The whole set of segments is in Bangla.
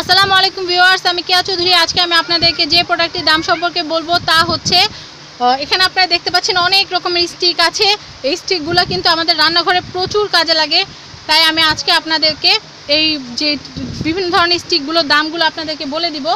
আসসালামু আলাইকুম ভিউয়ার্স, আমি কেয়া চৌধুরী। আজকে আমি আপনাদেরকে যে প্রোডাক্টের দাম সম্পর্কে বলবো তা হচ্ছে এখানে আপনারা দেখতে পাচ্ছেন অনেক রকমের স্টিক আছে। এই স্টিকগুলো কিন্তু আমাদের রান্নাঘরে প্রচুর কাজে লাগে। তাই আমি আজকে আপনাদেরকে এই যে বিভিন্ন ধরনের স্টিকগুলোর দামগুলো আপনাদেরকে বলে দিব।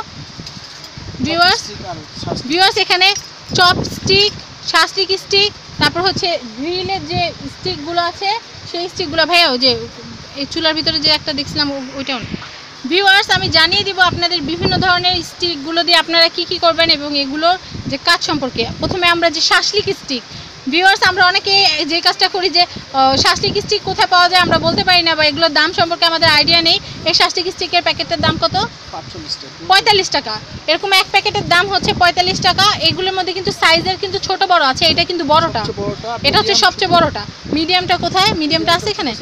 ভিউয়ার্স এখানে চপ স্টিক, শাস্তিক স্টিক, তারপর হচ্ছে গ্রিলের যে স্টিকগুলো আছে সেই স্টিকগুলো ভাইয়া ওই যে এই চুলার ভিতরে যে একটা দেখছিলাম ওইটাও। ভিউয়ার্স আমি জানিয়ে দিব আপনাদের বিভিন্ন ধরনের স্টিকগুলো দিয়ে আপনারা কি কি করবেন এবং এগুলোর যে কাজ সম্পর্কে। প্রথমে আমরা যে শাসলিক স্টিক, ভিউয়ার্স আমরা অনেকে যে কাজটা করি যে শাসলিক স্টিক কোথায় পাওয়া যায় আমরা বলতে পারি না বা এগুলোর দাম সম্পর্কে আমাদের আইডিয়া নেই। এই শাসলিক স্টিকের প্যাকেটের দাম কত? 45 টাকা। এরকম এক প্যাকেটের দাম হচ্ছে 45 টাকা। এগুলোর মধ্যে কিন্তু সাইজের কিন্তু ছোট বড় আছে। এটা কিন্তু বড়টা, এটা হচ্ছে সবচেয়ে বড়টা। মিডিয়ামটা কোথায়? মিডিয়ামটা আছে এখানে।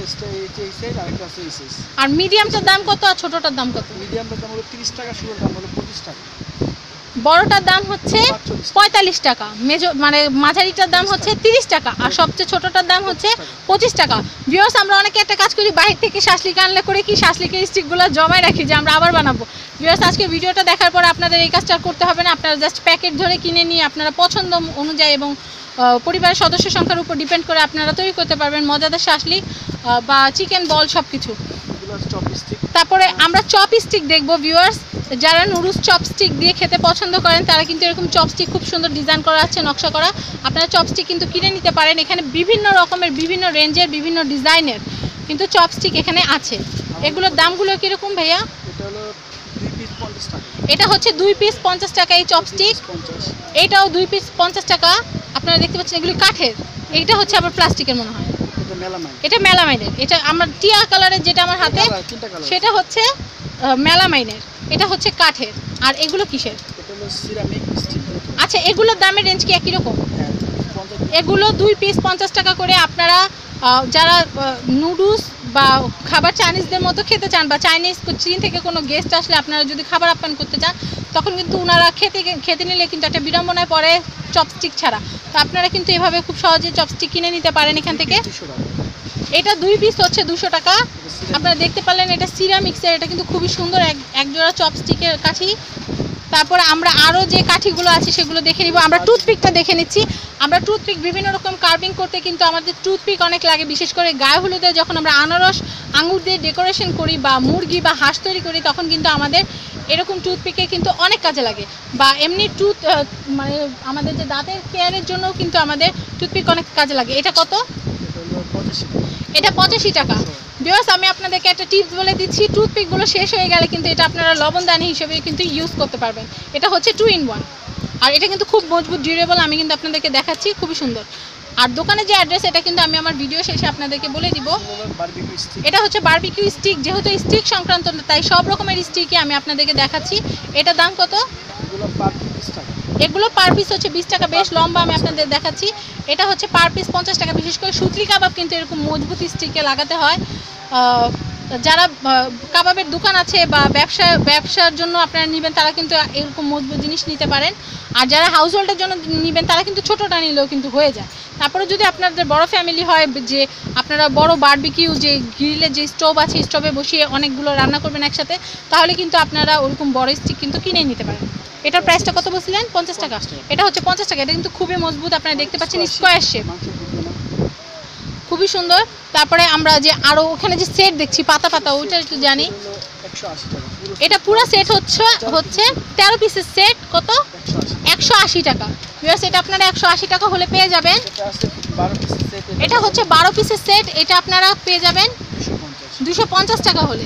আর মিডিয়ামটার দাম কত আর ছোটটার দাম কত? মিডিয়ামটার দাম হলো 30 টাকা, ছোটটার দাম হলো 25 টাকা। বড়টার দাম হচ্ছে 45 টাকা, মানে মাঝারিটার দাম হচ্ছে 30 টাকা আর সবচেয়ে ছোটটার দাম হচ্ছে 25 টাকা। ভিউয়ার্স আমরা অনেকে একটা কাজ করি, বাইরে থেকে শাসলিক আনলে করে কি শাসলিকের স্টিকগুলো জমায় রাখি যে আমরা আবার বানাবো। ভিউয়ার্স আজকে ভিডিওটা দেখার পর আপনাদের এই কাজটা করতে হবে না। আপনারা জাস্ট প্যাকেট ধরে কিনে নিয়ে আপনারা পছন্দ অনুযায়ী এবং পরিবারের সদস্য সংখ্যার উপর ডিপেন্ড করে আপনারা তৈরি করতে পারবেন মজাদার শাসলিক বা চিকেন বল সব কিছু। তারপরে আমরা চপ স্টিক দেখবো। ভিউয়ার্স যারা নুডলস চপস্টিক দিয়ে খেতে পছন্দ করেন তারা কিন্তু এরকম চপস্টিক খুব সুন্দর ডিজাইন করা আছে, নকশা করা। আপনারা চপস্টিক কিন্তু কিনে নিতে পারেন। এখানে বিভিন্ন রকমের, বিভিন্ন রেঞ্জের, বিভিন্ন ডিজাইনের কিন্তু চপস্টিক এখানে আছে। এগুলোর দামগুলো কীরকম ভাইয়া? এটা হচ্ছে 2 পিস 50 টাকা এই চপস্টিক। এটাও 2 পিস 50 টাকা। আপনারা দেখতে পাচ্ছেন এগুলি কাঠের। এইটা হচ্ছে আবার প্লাস্টিকের মনে হয়। এটা মেলামাইনের। এটা আমার টিয়া কালারের যেটা আমার হাতে সেটা হচ্ছে মেলামাইনের, এটা হচ্ছে কাঠের। আর এগুলো কিসের? আচ্ছা এগুলোর দামের রেঞ্জ কি একই রকম? এগুলো 2 পিস 50 টাকা করে। আপনারা যারা নুডলস বা খাবার চাইনিজদের মতো খেতে চান বা চাইনিজ চীন থেকে কোনো গেস্ট আসলে আপনারা যদি খাবার আপ্যায়ন করতে চান তখন কিন্তু ওনারা খেতে নিলে কিন্তু একটা বিড়ম্বনায় পড়ে চপস্টিক ছাড়া। তো আপনারা কিন্তু এভাবে খুব সহজে চপস্টিক কিনে নিতে পারেন এখান থেকে। এটা 2 পিস হচ্ছে 200 টাকা। আপনারা দেখতে পারলেন এটা সিরামিক্সের, এটা কিন্তু খুবই সুন্দর এক জোড়া চপস্টিকের কাঠি। তারপরে আমরা আরও যে কাঠিগুলো আছে সেগুলো দেখে নিব। আমরা টুথপিকটা দেখে নিচ্ছি। আমরা টুথপিক বিভিন্ন রকম কার্ভিং করতে কিন্তু আমাদের টুথপিক অনেক লাগে, বিশেষ করে গায়ে হলুদে যখন আমরা আনারস আঙুর দিয়ে ডেকোরেশন করি বা মুরগি বা হাঁস তৈরি করি তখন কিন্তু আমাদের এরকম টুথপিকে কিন্তু অনেক কাজে লাগে। বা এমনি মানে আমাদের যে দাঁতের কেয়ারের জন্য কিন্তু আমাদের টুথপিক অনেক কাজে লাগে। এটা কত? এটা 85 টাকা। ভিউয়ার্স আমি আপনাদেরকে একটা টিপস বলে দিচ্ছি, টুথপিকগুলো শেষ হয়ে গেলে কিন্তু এটা আপনারা লবণদানি হিসেবে কিন্তু ইউজ করতে পারবেন। এটা হচ্ছে 2 in 1 আর এটা কিন্তু খুব মজবুত, ডিউরেবল। আমি কিন্তু আপনাদেরকে দেখাচ্ছি, খুবই সুন্দর। আর দোকানের যে অ্যাড্রেস এটা কিন্তু আমি আমার ভিডিও শেষে আপনাদেরকে বলে দিব। এটা হচ্ছে বারবিকিউ স্টিক। যেহেতু স্টিক সংক্রান্ত তাই সব রকমের স্টিকই আমি আপনাদেরকে দেখাচ্ছি। এটা দাম কত? এগুলো পার পিস হচ্ছে 20 টাকা। বেশ লম্বা, আমি আপনাদের দেখাচ্ছি। এটা হচ্ছে পার পিস 50 টাকা। বিশেষ করে সুতলি কাবাব কিন্তু এরকম মজবুত স্টিকে লাগাতে হয়। যারা কাবাবের দোকান আছে বা ব্যবসার জন্য আপনারা নেবেন তারা কিন্তু এরকম মজবুত জিনিস নিতে পারেন। আর যারা হাউস হোল্ডের জন্য নেবেন তারা কিন্তু ছোটোটা নিলেও কিন্তু হয়ে যায়। তারপরে যদি আপনাদের বড় ফ্যামিলি হয় যে আপনারা বড় বারবিকিউ যে গ্রিলের যে স্টোভ আছে স্টোভে বসিয়ে অনেকগুলো রান্না করবেন একসাথে, তাহলে কিন্তু আপনারা ওরকম বড় স্টিক কিন্তু কিনে নিতে পারেন। এটার প্রাইসটা কত বলছিলেন? 50 টাকা। এটা হচ্ছে 50 টাকা। এটা কিন্তু খুবই মজবুত। আপনারা দেখতে পাচ্ছেন স্কোয়ার শেপ, খুবই সুন্দর। তারপরে আমরা যে আরও ওখানে যে সেট দেখছি পাতা পাতা, ওইটা একটু জানি। এটা পুরো সেট হচ্ছে 13 পিসের সেট। কত? 180 টাকা। ভিউয়ার্স এটা আপনারা 180 টাকা হলে পেয়ে যাবেন। এটা হচ্ছে 12 পিসের সেট। এটা আপনারা পেয়ে যাবেন 250 টাকা হলে।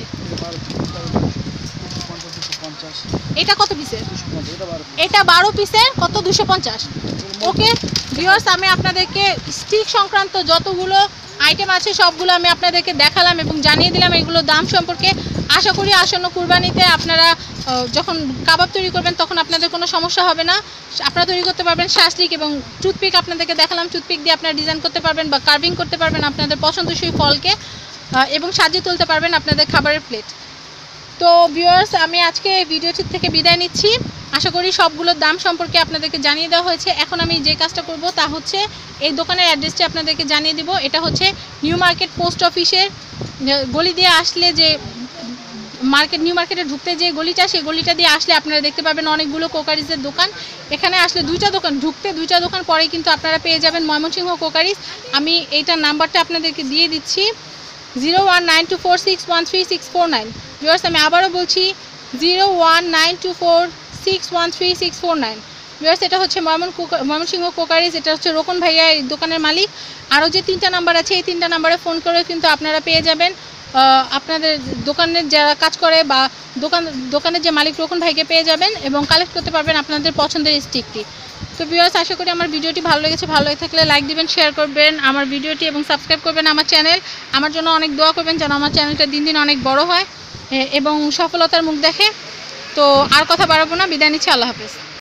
এটা কত পিসের? এটা 12 পিসের। কত? 250। ওকে ভিউয়ার্স আমি আপনাদেরকে স্টিক সংক্রান্ত যতগুলো আইটেম আছে সবগুলো আমি আপনাদেরকে দেখালাম এবং জানিয়ে দিলাম এগুলো দাম সম্পর্কে। আশা করি আসন্ন কুরবানিতে আপনারা যখন কাবাব তৈরি করবেন তখন আপনাদের কোনো সমস্যা হবে না। আপনারা তৈরি করতে পারবেন শাসলিক এবং টুথপিক আপনাদেরকে দেখালাম। টুথপিক দিয়ে আপনারা ডিজাইন করতে পারবেন বা কার্ভিং করতে পারবেন আপনাদের পছন্দসই ফলকে এবং সাজিয়ে তুলতে পারবেন আপনাদের খাবারের প্লেট। তো ভিউয়ার্স আমি আজকে ভিডিওটি থেকে বিদায় নিচ্ছি। আশা করি সবগুলোর দাম সম্পর্কে আপনাদেরকে জানিয়ে দেওয়া হয়েছে। এখন আমি যে কাজটা করব তা হচ্ছে এই দোকানের অ্যাড্রেসটি আপনাদেরকে জানিয়ে দিব। এটা হচ্ছে নিউ মার্কেট পোস্ট অফিসের গলি দিয়ে আসলে যে নিউ মার্কেটে ঢুকতে যে গলিটা, সেই গলিটা দিয়ে আসলে আপনারা দেখতে পাবেন অনেকগুলো কোকারিজের দোকান। এখানে আসলে দুইটা দোকান পরেই কিন্তু আপনারা পেয়ে যাবেন ময়মনসিংহ কোকারিজ। আমি এইটার নাম্বারটা আপনাদেরকে দিয়ে দিচ্ছি 0192461369। ভিউয়ার্স আমি আবারও বলছি 0192461369। ভিউয়ার্স এটা হচ্ছে ময়মনসিংহ কোকারিজ, এটা হচ্ছে রোকন ভাইয়া এই দোকানের মালিক। আরও যে 3টা নাম্বার আছে এই 3টা নাম্বারে ফোন করে কিন্তু আপনারা পেয়ে যাবেন আপনাদের দোকানের যারা কাজ করে বা দোকানের যে মালিক রোকন ভাইকে পেয়ে যাবেন এবং কালেক্ট করতে পারবেন আপনাদের পছন্দের স্টিকটি। তো ভিউয়ার্স আশা করি আমার ভিডিওটি ভালো লেগেছে। ভালো লেগে থাকলে লাইক দিবেন, শেয়ার করবেন আমার ভিডিওটি এবং সাবস্ক্রাইব করবেন আমার চ্যানেল। আমার জন্য অনেক দোয়া করবেন যেন আমার চ্যানেলটা দিন দিন অনেক বড় হয় এবং সফলতার মুখ দেখে। তো আর কথা বাড়াবো না, বিদায় নিচ্ছি। আল্লাহ হাফেজ।